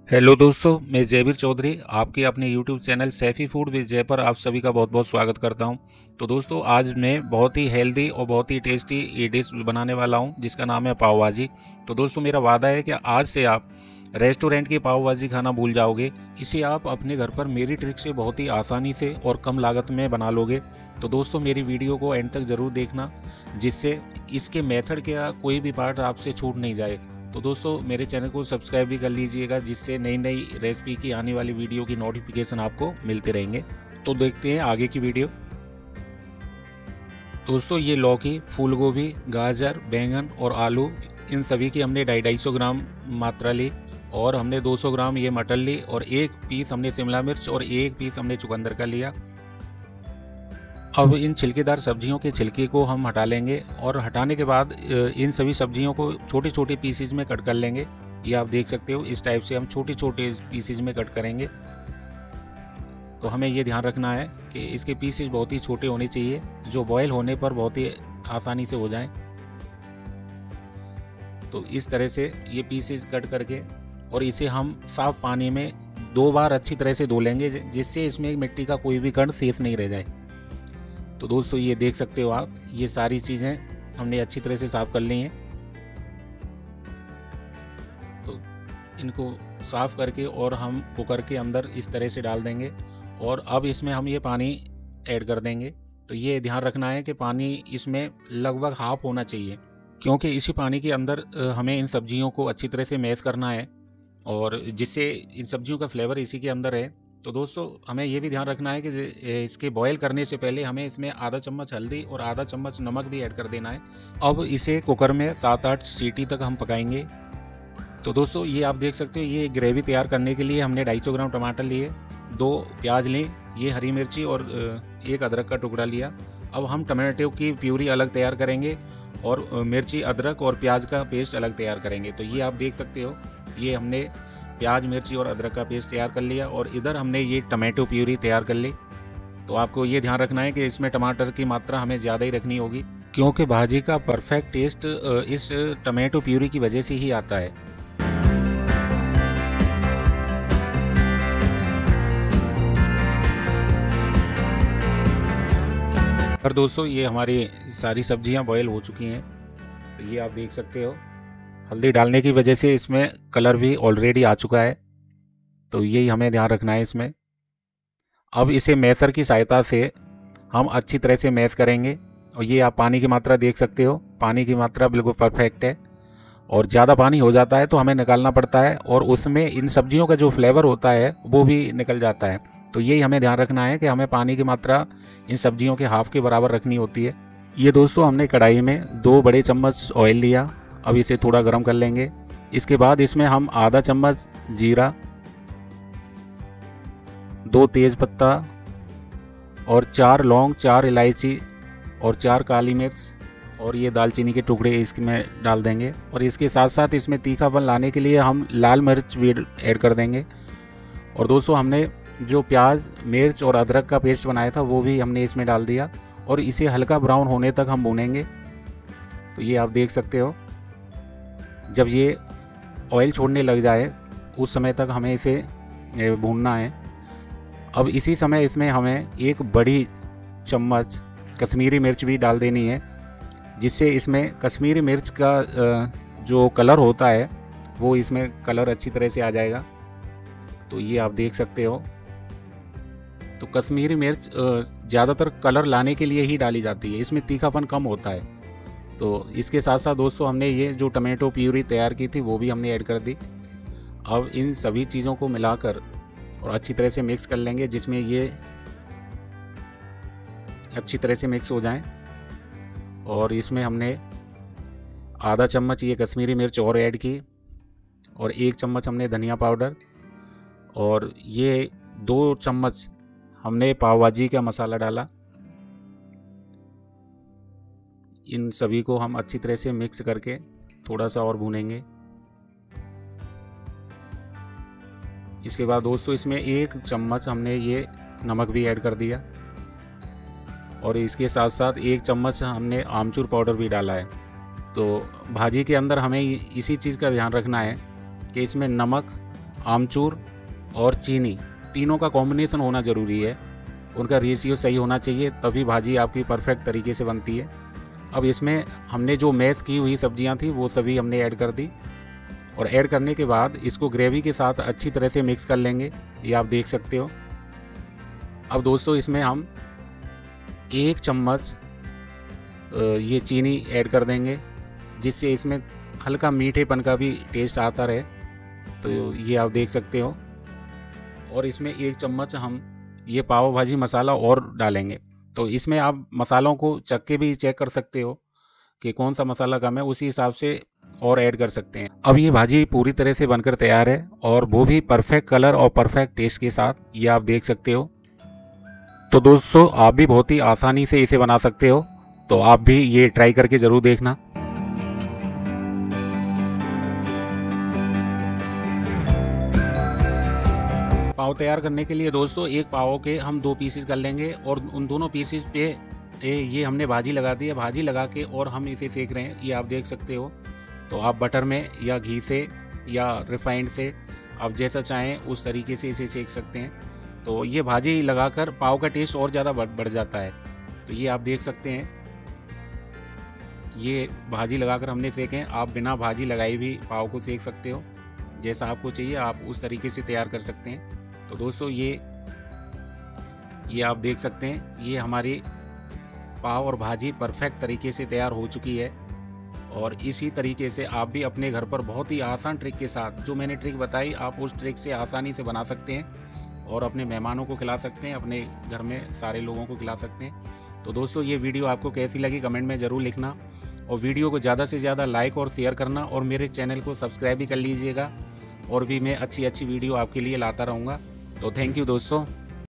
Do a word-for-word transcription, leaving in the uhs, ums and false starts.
Hello दोस्तों, मैं जयवीर चौधरी आपके अपने YouTube channel Saifi food with Jai पर आप सभी का बहुत बहुत स्वागत करता हूं। तो दोस्तों, आज मैं बहुत ही हेल्दी और बहुत ही टेस्टी ये डिश बनाने वाला हूं जिसका नाम है पाव भाजी। तो दोस्तों, मेरा वादा है कि आज से आप रेस्टोरेंट की पाव भाजी खाना भूल जाओगे। इसे आप अपने घर पर मेरी ट्रिक से बहुत ही आसानी से और कम लागत में बना लोगे। तो दोस्तों, मेरी वीडियो को एंड तक ज़रूर देखना, जिससे इसके मेथड का कोई भी पार्ट आपसे छूट नहीं जाए। तो दोस्तों, मेरे चैनल को सब्सक्राइब भी कर लीजिएगा, जिससे नई नई रेसिपी की आने वाली वीडियो की नोटिफिकेशन आपको मिलते रहेंगे। तो देखते हैं आगे की वीडियो। दोस्तों, ये लौकी, फूल गोभी, गाजर, बैंगन और आलू, इन सभी की हमने ढाई ढाई सौ ग्राम मात्रा ली, और हमने दो सौ ग्राम ये मटर ली, और एक पीस हमने शिमला मिर्च और एक पीस हमने चुकंदर का लिया। अब इन छिलकेदार सब्जियों के छिलके को हम हटा लेंगे, और हटाने के बाद इन सभी सब्जियों को छोटे छोटे पीसेज में कट कर लेंगे। ये आप देख सकते हो, इस टाइप से हम छोटे छोटे पीसेज में कट करेंगे। तो हमें ये ध्यान रखना है कि इसके पीसेज बहुत ही छोटे होने चाहिए, जो बॉयल होने पर बहुत ही आसानी से हो जाएं। तो इस तरह से ये पीसेज कट करके, और इसे हम साफ पानी में दो बार अच्छी तरह से धो लेंगे, जिससे इसमें मिट्टी का कोई भी कण शेष नहीं रह जाए। तो दोस्तों, ये देख सकते हो आप, ये सारी चीज़ें हमने अच्छी तरह से साफ़ कर ली हैं। तो इनको साफ़ करके और हम कुकर के अंदर इस तरह से डाल देंगे, और अब इसमें हम ये पानी ऐड कर देंगे। तो ये ध्यान रखना है कि पानी इसमें लगभग हाफ होना चाहिए, क्योंकि इसी पानी के अंदर हमें इन सब्जियों को अच्छी तरह से मैश करना है, और जिससे इन सब्जियों का फ्लेवर इसी के अंदर है। तो दोस्तों, हमें ये भी ध्यान रखना है कि इसके बॉयल करने से पहले हमें इसमें आधा चम्मच हल्दी और आधा चम्मच नमक भी ऐड कर देना है। अब इसे कुकर में सात आठ सीटी तक हम पकाएंगे। तो दोस्तों, ये आप देख सकते हो, ये ग्रेवी तैयार करने के लिए हमने ढाई सौ ग्राम टमाटर लिए, दो प्याज लिए, ये हरी मिर्ची और एक अदरक का टुकड़ा लिया। अब हम टमाटो की प्यूरी अलग तैयार करेंगे, और मिर्ची, अदरक और प्याज का पेस्ट अलग तैयार करेंगे। तो ये आप देख सकते हो, ये हमने प्याज, मिर्ची और अदरक का पेस्ट तैयार कर लिया, और इधर हमने ये टमाटो प्यूरी तैयार कर ली। तो आपको ये ध्यान रखना है कि इसमें टमाटर की मात्रा हमें ज़्यादा ही रखनी होगी, क्योंकि भाजी का परफेक्ट टेस्ट इस टमाटो प्यूरी की वजह से ही आता है। और दोस्तों, ये हमारी सारी सब्जियां बॉयल हो चुकी हैं। तो ये आप देख सकते हो, हल्दी डालने की वजह से इसमें कलर भी ऑलरेडी आ चुका है। तो यही हमें ध्यान रखना है इसमें। अब इसे मैशर की सहायता से हम अच्छी तरह से मैश करेंगे, और ये आप पानी की मात्रा देख सकते हो, पानी की मात्रा बिल्कुल परफेक्ट है। और ज़्यादा पानी हो जाता है तो हमें निकालना पड़ता है, और उसमें इन सब्जियों का जो फ्लेवर होता है वो भी निकल जाता है। तो यही हमें ध्यान रखना है कि हमें पानी की मात्रा इन सब्जियों के हाफ के बराबर रखनी होती है। ये दोस्तों, हमने कढ़ाई में दो बड़े चम्मच ऑयल लिया। अब इसे थोड़ा गर्म कर लेंगे। इसके बाद इसमें हम आधा चम्मच जीरा, दो तेज पत्ता और चार लौंग, चार इलायची और चार काली मिर्च, और ये दालचीनी के टुकड़े इसमें डाल देंगे। और इसके साथ साथ इसमें तीखापन लाने के लिए हम लाल मिर्च भी ऐड कर देंगे। और दोस्तों, हमने जो प्याज, मिर्च और अदरक का पेस्ट बनाया था वो भी हमने इसमें डाल दिया, और इसे हल्का ब्राउन होने तक हम भूनेंगे। तो ये आप देख सकते हो, जब ये ऑयल छोड़ने लग जाए उस समय तक हमें इसे भूनना है। अब इसी समय इसमें हमें एक बड़ी चम्मच कश्मीरी मिर्च भी डाल देनी है, जिससे इसमें कश्मीरी मिर्च का जो कलर होता है वो इसमें कलर अच्छी तरह से आ जाएगा। तो ये आप देख सकते हो, तो कश्मीरी मिर्च ज़्यादातर कलर लाने के लिए ही डाली जाती है, इसमें तीखापन कम होता है। तो इसके साथ साथ दोस्तों, हमने ये जो टमाटो प्यूरी तैयार की थी वो भी हमने ऐड कर दी। अब इन सभी चीज़ों को मिलाकर और अच्छी तरह से मिक्स कर लेंगे, जिसमें ये अच्छी तरह से मिक्स हो जाएं। और इसमें हमने आधा चम्मच ये कश्मीरी मिर्च और ऐड की, और एक चम्मच हमने धनिया पाउडर, और ये दो चम्मच हमने पाव भाजी का मसाला डाला। इन सभी को हम अच्छी तरह से मिक्स करके थोड़ा सा और भूनेंगे। इसके बाद दोस्तों, इसमें एक चम्मच हमने ये नमक भी ऐड कर दिया, और इसके साथ साथ एक चम्मच हमने आमचूर पाउडर भी डाला है। तो भाजी के अंदर हमें इसी चीज़ का ध्यान रखना है कि इसमें नमक, आमचूर और चीनी, तीनों का कॉम्बिनेशन होना ज़रूरी है। उनका रेशियो सही होना चाहिए, तभी भाजी आपकी परफेक्ट तरीके से बनती है। अब इसमें हमने जो मैश की हुई सब्जियां थी वो सभी हमने ऐड कर दी, और ऐड करने के बाद इसको ग्रेवी के साथ अच्छी तरह से मिक्स कर लेंगे। ये आप देख सकते हो। अब दोस्तों इसमें हम एक चम्मच ये चीनी ऐड कर देंगे, जिससे इसमें हल्का मीठेपन का भी टेस्ट आता रहे। तो ये आप देख सकते हो। और इसमें एक चम्मच हम ये पाव भाजी मसाला और डालेंगे। तो इसमें आप मसालों को चख के भी चेक कर सकते हो कि कौन सा मसाला कम है, उसी हिसाब से और ऐड कर सकते हैं। अब ये भाजी पूरी तरह से बनकर तैयार है, और वो भी परफेक्ट कलर और परफेक्ट टेस्ट के साथ। ये आप देख सकते हो। तो दोस्तों आप भी बहुत ही आसानी से इसे बना सकते हो, तो आप भी ये ट्राई करके ज़रूर देखना। पाव तैयार करने के लिए दोस्तों एक पाव के हम दो पीसेस कर लेंगे, और उन दोनों पीसेस पे ये हमने भाजी लगा दी है। भाजी लगा के और हम इसे सेक रहे हैं, ये आप देख सकते हो। तो आप बटर में या घी से या रिफाइंड से, आप जैसा चाहें उस तरीके से इसे सेक सकते हैं। तो ये भाजी लगाकर पाव का टेस्ट और ज़्यादा बढ़ जाता है। तो ये आप देख सकते हैं, ये भाजी लगाकर हमने सेकें। आप बिना भाजी लगाए भी पाव को सेक सकते हो, जैसा आपको चाहिए आप उस तरीके से तैयार कर सकते हैं। तो दोस्तों ये ये आप देख सकते हैं, ये हमारी पाव और भाजी परफेक्ट तरीके से तैयार हो चुकी है। और इसी तरीके से आप भी अपने घर पर बहुत ही आसान ट्रिक के साथ, जो मैंने ट्रिक बताई, आप उस ट्रिक से आसानी से बना सकते हैं और अपने मेहमानों को खिला सकते हैं, अपने घर में सारे लोगों को खिला सकते हैं। तो दोस्तों ये वीडियो आपको कैसी लगी कमेंट में ज़रूर लिखना, और वीडियो को ज़्यादा से ज़्यादा लाइक और शेयर करना, और मेरे चैनल को सब्सक्राइब भी कर लीजिएगा। और भी मैं अच्छी अच्छी वीडियो आपके लिए लाता रहूँगा। तो थैंक यू दोस्तों।